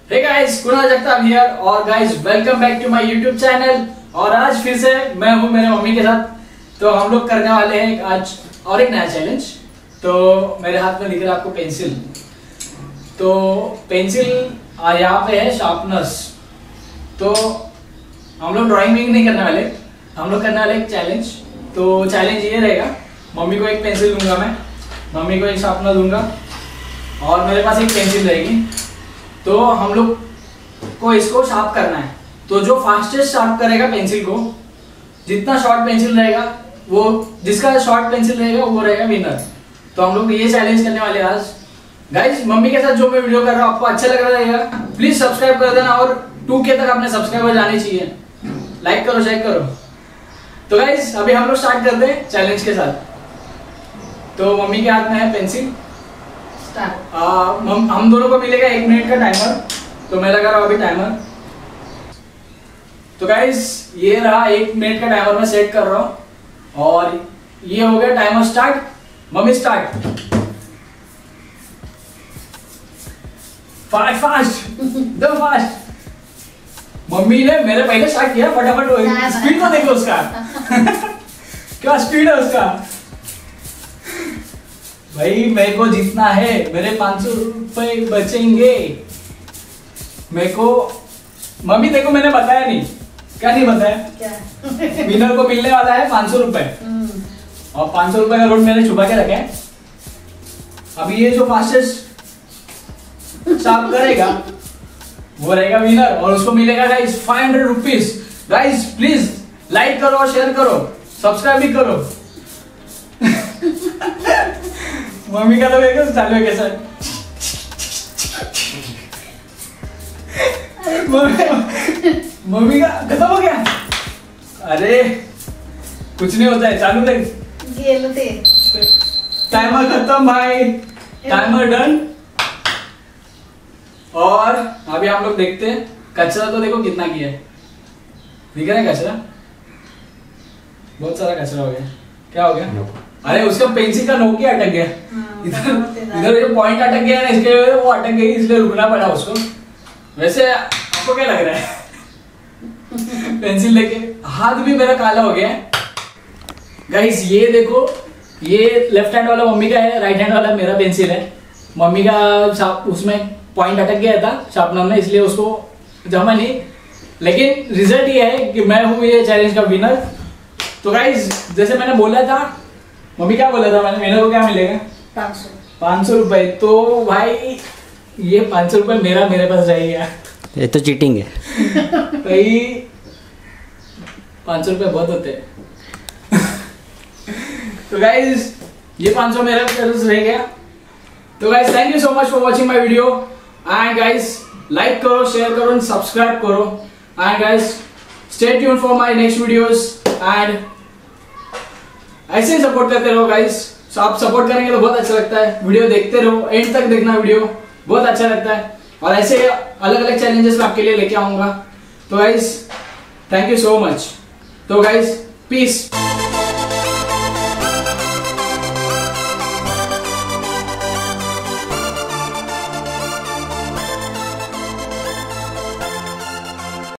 Hey guys, Kunal Jagtap here और guys welcome back to my YouTube channel. और आज फिर से मैं हूं मेरे मम्मी के साथ। तो हम लोग करने वाले हैं आज और एक नया चैलेंज। तो मेरे हाथ में दिख रहा है आपको पेंसिल। तो पेंसिल यहाँ पे है शार्पनर्स। तो हम लोग ड्राइंग नहीं करने वाले, हम लोग करने वाले एक चैलेंज। तो चैलेंज ये रहेगा, मम्मी को एक पेंसिल दूंगा मैं, मम्मी को एक शार्पनर दूंगा और मेरे पास एक पेंसिल रहेगी। तो हम लोग को इसको शार्प करना है। तो जो फास्टेस्ट शार्प करेगा पेंसिल को, जितना शॉर्ट पेंसिल रहेगा वो, जिसका शॉर्ट पेंसिल रहेगा वो रहेगा विनर। तो हम लोग ये चैलेंज करने वाले हैं आज। गाइस, मम्मी के साथ जो मैं वीडियो कर रहा हूँ आपको अच्छा लग रहा रहेगा, प्लीज सब्सक्राइब कर देना और 2K तक अपने सब्सक्राइबर जाने चाहिए। लाइक करो, शेयर करो। तो गाइस, अभी हम लोग स्टार्ट करते हैं चैलेंज के साथ। तो मम्मी के हाथ में है पेंसिल। हम दोनों को मिलेगा 1 मिनट का टाइमर। तो मैं लगा रहा हूं अभी टाइमर। तो गाइस, ये रहा 1 मिनट का टाइमर मैं सेट कर रहा हूं और ये हो गया timer start. Mummy start. Fast दो फास्ट। मम्मी ने मेरे पहले स्टार्ट किया, फटाफट। स्पीड को देखो उसका। क्या स्पीड है उसका भाई। मेरे को जीतना है, मेरे 500 रुपए बचेंगे मेरे को। मम्मी देखो, मैंने बताया नहीं, क्या नहीं बताया, क्या विनर को मिलने वाला है 500 रुपए। और 500 रुपए का नोट मैंने छुपा के रखा है। अभी ये जो फास्टेस्ट शार्प करेगा वो रहेगा विनर और उसको मिलेगा guys 500 rupees. Guys please like करो, शेयर करो, सब्सक्राइब भी करो। मम्मी का तो देखो चालू है कैसा। मम्मी का खत्म हो गया। अरे कुछ नहीं होता है, चालू थे। टाइमर खत्म भाई, टाइमर डन। और अभी हम लोग देखते हैं कचरा। तो देखो कितना किया है, दिख रहा है कचरा, बहुत सारा कचरा हो गया। क्या हो गया? अरे उसका पेंसिल का नोक ही अटक गया। इधर जो पॉइंट अटक गया ना, इसके वो अटक गई, इसलिए रुकना पड़ा उसको। वैसे आपको क्या लग रहा है? पेंसिल लेके हाथ भी मेरा काला हो गया है। गाइस ये देखो, ये लेफ्ट हैंड वाला मम्मी का है, राइट हैंड वाला मेरा पेंसिल है। मम्मी का उसमें पॉइंट अटक गया था शार्पनर में, इसलिए उसको जमा नहीं। लेकिन रिजल्ट ये है कि मैं हूं ये चैलेंज का विनर। तो गाइस, जैसे मैंने बोला था, मम्मी क्या बोला था मैंने, विनर को क्या मिलेगा? 500 रुपए। तो भाई ये 500 रुपए मेरे पास रहेगा। ये तो चीटिंग है भाई। 500 रुपए बहुत होते हैं। तो गाइस, ये 500 मेरे पास रह गया। तो guys, thank you so much for watching my video. And guys, like करो, शेयर करो, सब्सक्राइब करो। And guys, stay tuned for my next videos. And ऐसे ही सपोर्ट करते रहो गाइस। तो आप सपोर्ट करेंगे तो बहुत अच्छा लगता है। वीडियो देखते रहो, एंड तक देखना, वीडियो बहुत अच्छा लगता है। और ऐसे अलग अलग चैलेंजेस मैं आपके लिए लेके आऊंगा। तो guys, thank you so much. तो गाइस, पीस।